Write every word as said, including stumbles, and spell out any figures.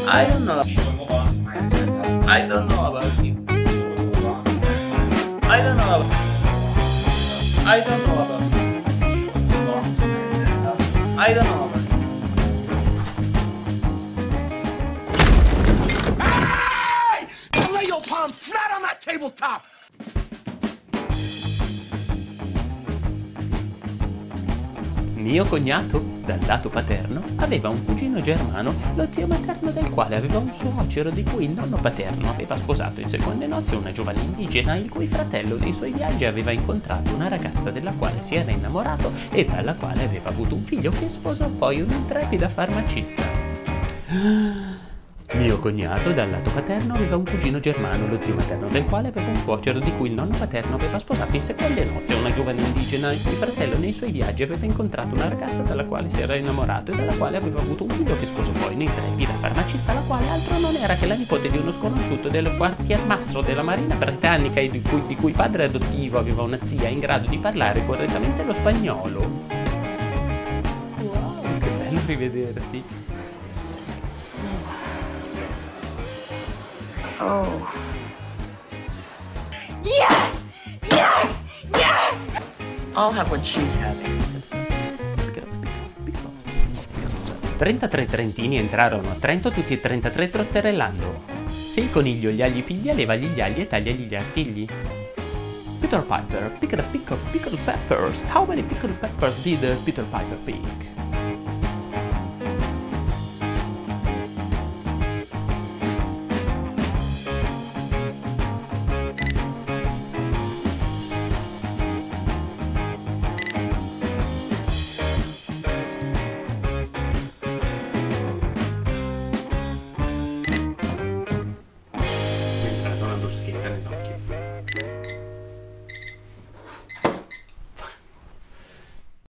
I don't know. I don't know about you. I don't know about I don't know about I don't know about Hey! Now lay your palm flat on that tabletop! Mio cognato, dal lato paterno, aveva un cugino germano, lo zio materno del quale aveva un suocero di cui il nonno paterno aveva sposato in seconde nozze una giovane indigena il cui fratello nei suoi viaggi aveva incontrato una ragazza della quale si era innamorato e dalla quale aveva avuto un figlio che sposò poi un'intrepida farmacista. Mio cognato, dal lato paterno, aveva un cugino germano, lo zio materno del quale aveva un suocero di cui il nonno paterno aveva sposato in seconde nozze una giovane indigena il cui fratello nei suoi viaggi aveva incontrato una ragazza dalla quale si era innamorato e dalla quale aveva avuto un figlio che sposò poi un'intrepida farmacista, la quale altro non era che la nipote di uno sconosciuto del quartiermastro della marina britannica e di cui, di cui padre adottivo aveva una zia in grado di parlare correttamente lo spagnolo. Wow, che bello rivederti! Oh. Yes! Yes! Yes! I'll have what she's having. trentatré trentini entrarono a Trento tutti e trentatré trotterellando. Se il coniglio gli agli piglia, levagli gli agli e tagliagli gli artigli. Peter Piper picked a pick of pickled peppers. How many pickled peppers did Peter Piper pick?